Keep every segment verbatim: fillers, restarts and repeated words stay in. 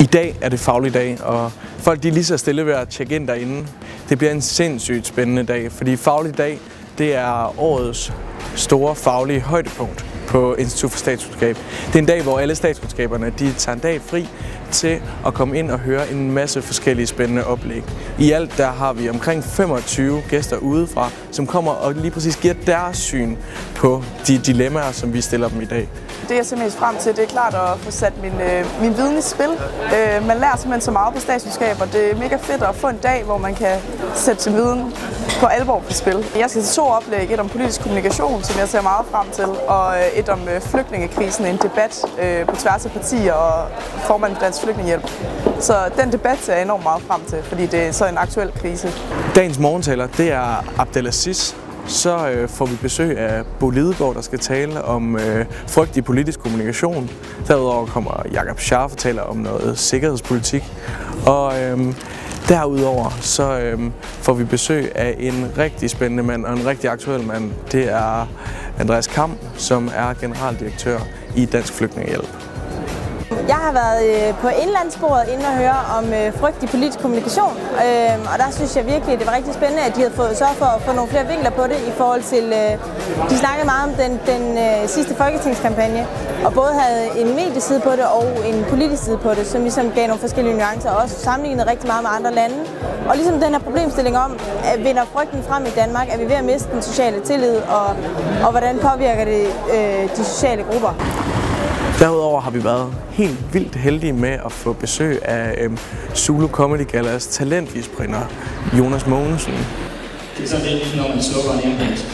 I dag er det faglig dag, og folk de er lige så stille ved at tjekke ind derinde. Det bliver en sindssygt spændende dag, fordi faglig dag det er årets store faglige højdepunkt på Institut for Statskundskab. Det er en dag, hvor alle statskundskaberne de tager en dag fri til at komme ind og høre en masse forskellige spændende oplæg. I alt der har vi omkring femogtyve gæster udefra, som kommer og lige præcis giver deres syn på de dilemmaer, som vi stiller dem i dag. Det jeg ser mest frem til, det er klart at få sat min, øh, min viden i spil. Øh, man lærer simpelthen så meget på statskundskab, og det er mega fedt at få en dag, hvor man kan sætte sin viden på alvor på spil. Jeg skal til to oplæg, et om politisk kommunikation, som jeg ser meget frem til, og et om øh, flygtningekrisen, en debat øh, på tværs af partier og formanden for Dansk Flygtningehjælp. Så den debat ser jeg enormt meget frem til, fordi det er så en aktuel krise. Dagens morgentaler, det er Abdelaziz. Så øh, får vi besøg af Bo Lidegaard, der skal tale om øh, frygt i politisk kommunikation. Derudover kommer Jakob Scharf og taler om noget sikkerhedspolitik. Og øh, derudover så øh, får vi besøg af en rigtig spændende mand og en rigtig aktuel mand. Det er Andreas Kamm, som er generaldirektør i Dansk Flygtningehjælp. Jeg har været på indlandsbordet inde og høre om frygt i politisk kommunikation, og der synes jeg virkelig, at det var rigtig spændende, at de havde fået sørget for at få nogle flere vinkler på det i forhold til, de snakkede meget om den, den sidste folketingskampagne, og både havde en medieside på det og en politisk side på det, som ligesom gav nogle forskellige nuancer, og også sammenlignet rigtig meget med andre lande. Og ligesom den her problemstilling om, at vinder frygten frem i Danmark, er vi ved at miste den sociale tillid, og, og hvordan påvirker det de sociale grupper. Derudover har vi været helt vildt heldige med at få besøg af øhm, Zulu Comedy Gallas talentvisspringer Jonas Mogensen. Det er så vigtigt, når man slukker en indlæg.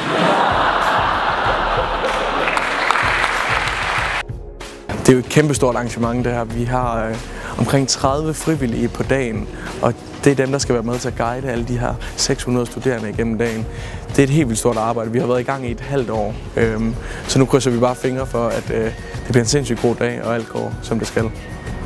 Det er jo et kæmpestort arrangement det her. Vi har øh, omkring tredive frivillige på dagen, og det er dem, der skal være med til at guide alle de her seks hundrede studerende igennem dagen. Det er et helt vildt stort arbejde. Vi har været i gang i et halvt år, øhm, så nu krydser vi bare fingre for, at øh, det bliver en sindssygt god dag, og alt går, som det skal.